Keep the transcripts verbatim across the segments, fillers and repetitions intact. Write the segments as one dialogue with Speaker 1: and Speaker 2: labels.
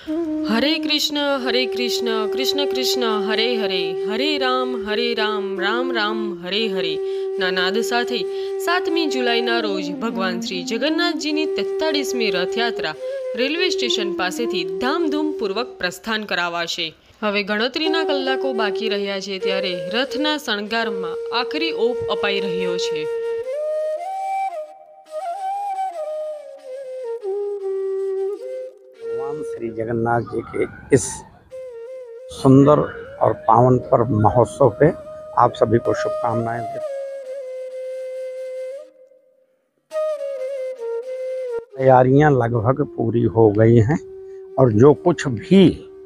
Speaker 1: हरे कृष्ण हरे कृष्ण कृष्ण कृष्ण हरे हरे, हरे राम हरे राम राम राम हरे हरे ના નાદ સાથે સાતમી જુલાઈના રોજ ભગવાન શ્રી જગન્નાથજીની તેતાળીસમી રથયાત્રા રેલવે સ્ટેશન પાસેથી ધામધૂમપૂર્વક પ્રસ્થાન કરાવાશે। હવે ગણતરીના કલાકો બાકી રહ્યા છે ત્યારે રથના શણગારમાં આખરી ઓપ અપાઈ રહ્યો છે।
Speaker 2: भगवान श्री जगन्नाथ जी के इस सुंदर और पावन पर्व महोत्सव पे आप सभी को शुभकामनाएं देते। तैयारियां लगभग पूरी हो गई हैं और जो कुछ भी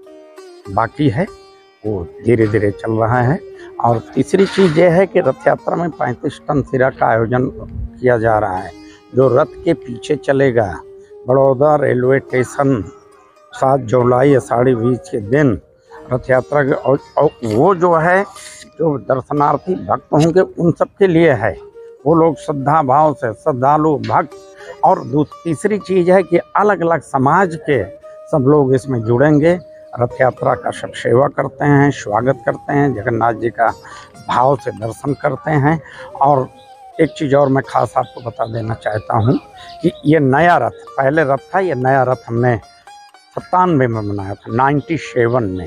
Speaker 2: बाकी है वो धीरे धीरे चल रहा है। और तीसरी चीज़ ये है कि रथ यात्रा में पैंतीस टन सिरा का आयोजन किया जा रहा है, जो रथ के पीछे चलेगा। बड़ौदा रेलवे स्टेशन सात जुलाई आषाढ़ी बीज के दिन रथ यात्रा के और, और वो जो है जो दर्शनार्थी भक्त होंगे उन सब के लिए है। वो लोग श्रद्धा भाव से श्रद्धालु भक्त। और तीसरी चीज़ है कि अलग अलग समाज के सब लोग इसमें जुड़ेंगे, रथ यात्रा का सब सेवा करते हैं, स्वागत करते हैं, जगन्नाथ जी का भाव से दर्शन करते हैं। और एक चीज़ और मैं खास आपको बता देना चाहता हूँ कि ये नया रथ, पहले रथ था, ये नया रथ हमने सत्तानवे में बनाया था, नाइन्टी सेवन में,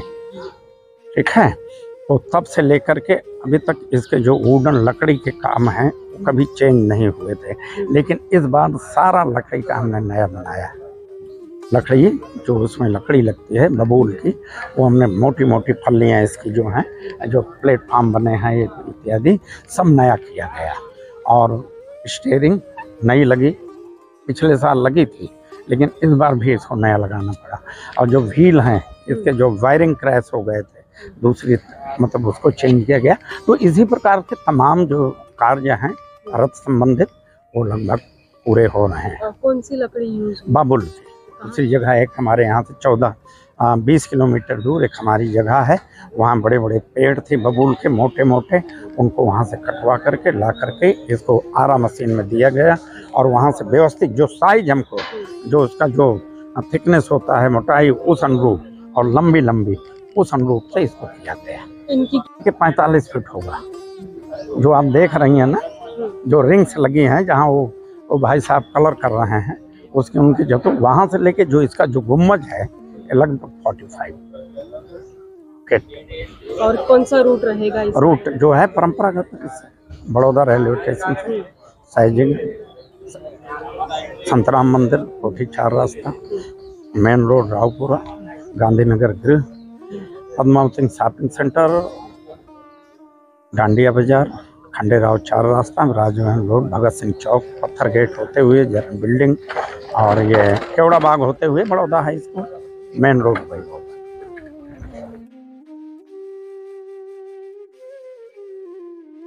Speaker 2: ठीक है। तो तब से लेकर के अभी तक इसके जो वुडन लकड़ी के काम हैं वो कभी चेंज नहीं हुए थे, लेकिन इस बार सारा लकड़ी का हमने नया बनाया। लकड़ी जो उसमें लकड़ी लगती है बबूल की, वो हमने मोटी मोटी फलियाँ इसकी जो हैं, जो प्लेटफॉर्म बने हैं इत्यादि सब नया किया गया। और स्टीयरिंग नई लगी, पिछले साल लगी थी लेकिन इस बार भी इसको नया लगाना पड़ा। और जो व्हील हैं इसके जो वायरिंग क्रैश हो गए थे, दूसरी मतलब उसको चेंज किया गया। तो इसी प्रकार के तमाम जो कार्य हैं रथ संबंधित वो लगभग पूरे हो रहे हैं।
Speaker 1: कौन सी लकड़ी यूज?
Speaker 2: बाबुल। दूसरी जगह एक हमारे यहाँ से चौदह बीस किलोमीटर दूर एक हमारी जगह है, वहाँ बड़े बड़े पेड़ थे बबूल के मोटे मोटे, उनको वहाँ से कटवा करके ला करके इसको आरा मशीन में दिया गया। और वहाँ से व्यवस्थित जो साइज हमको, जो उसका जो थिकनेस होता है, मोटाई, उस अनुरूप और लंबी लंबी उस अनुरूप से इसको किया गया।
Speaker 1: इनकी
Speaker 2: के पैंतालीस फीट होगा। जो आप देख रही हैं ना, जो रिंग्स लगी हैं जहाँ वो, वो भाई साहब कलर कर रहे हैं उसकी उनकी जो, तो वहाँ से लेके जो इसका जो गुम्बज है लगभग पैंतालीस फीट।
Speaker 1: और कौन सा रूट रहेगा इसका?
Speaker 2: रूट जो है परंपरागत बड़ौदा रेलवे स्टेशन से साइजिंग, संतराम मंदिर, कोठी चार रास्ता, मेन रोड रावपुरा, गांधीनगर गृह, पद्मावती शॉपिंग सेंटर, डांडिया बाजार, खंडेराव चार रास्ता, राजमहल रोड, भगत सिंह चौक, पत्थर गेट होते हुए जरन बिल्डिंग और ये केवड़ा बाग होते हुए Baroda high school, main road पर।